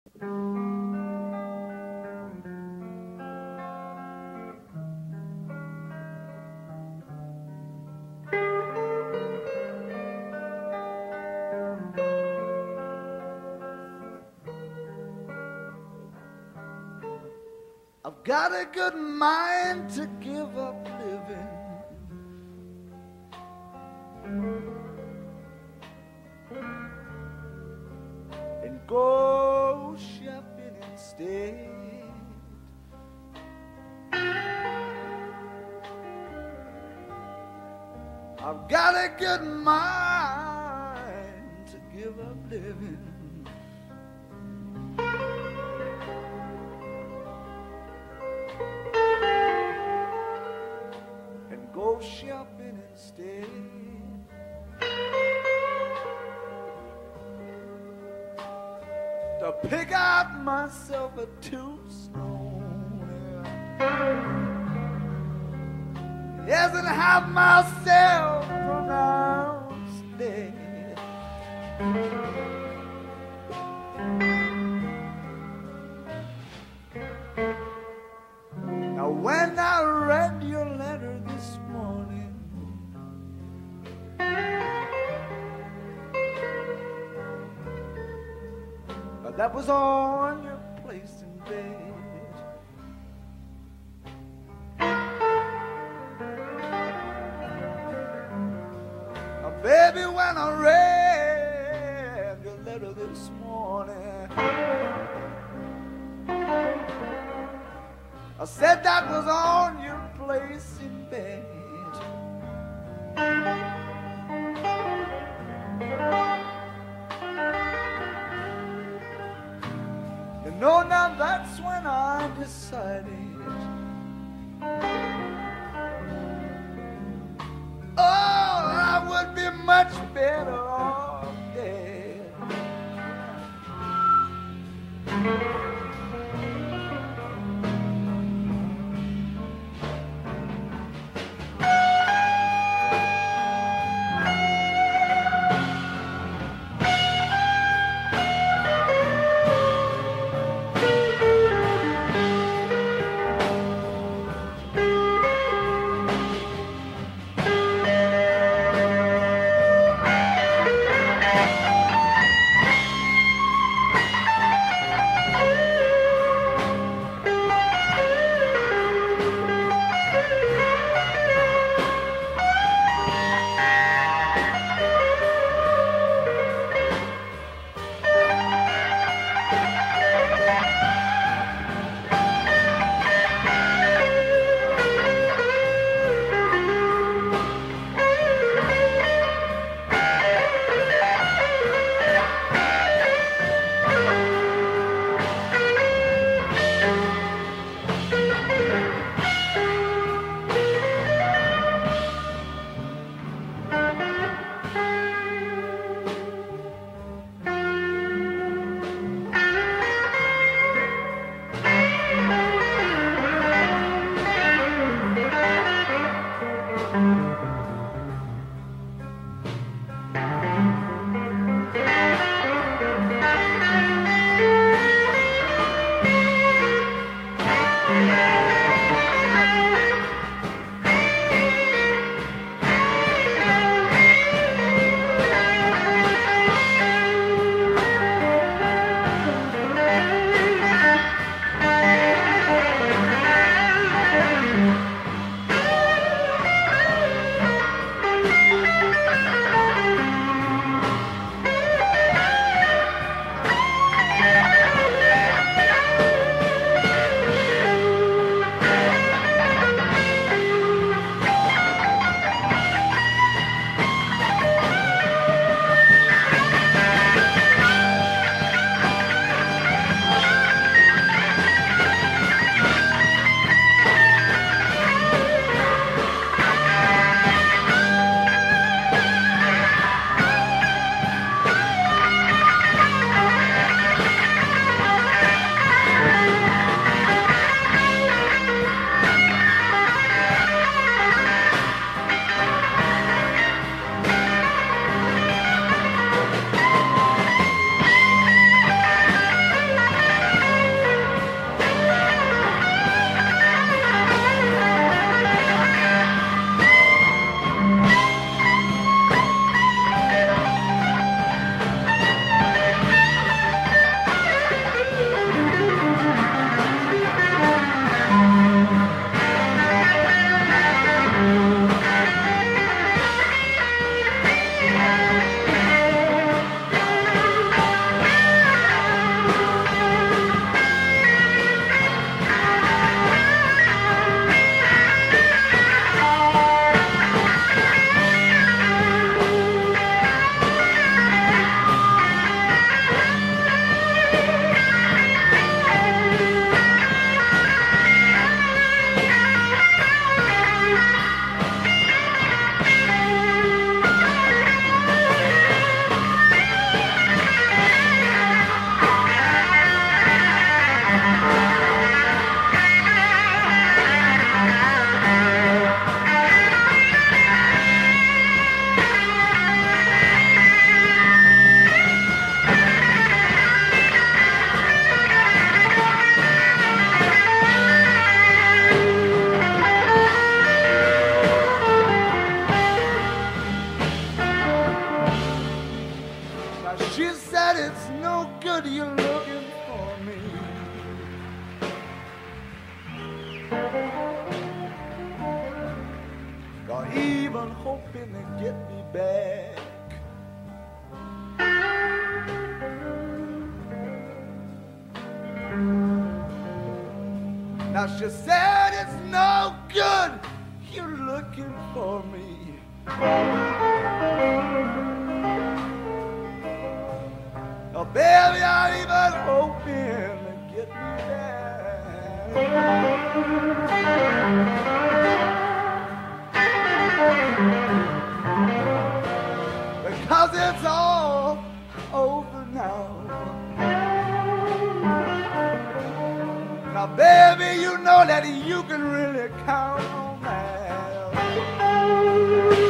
I've got a good mind to give up living and go shopping instead. I've got a good mind to give up living and go shopping instead. To pick out myself a tombstone, yes, and have myself pronounced dead. Now when I read your letter this morning, that was on your place in bed. Now, baby, when I read your letter this morning, I said that was on your place in bed. No, now that's when I decided, oh, I would be much better off dead. looking for me. Or even hoping to get me back. Now she said it's no good, you're looking for me. Oh, baby, I'm even hoping to get me back. Because it's all over now. Now, baby, you know that you can really count on that.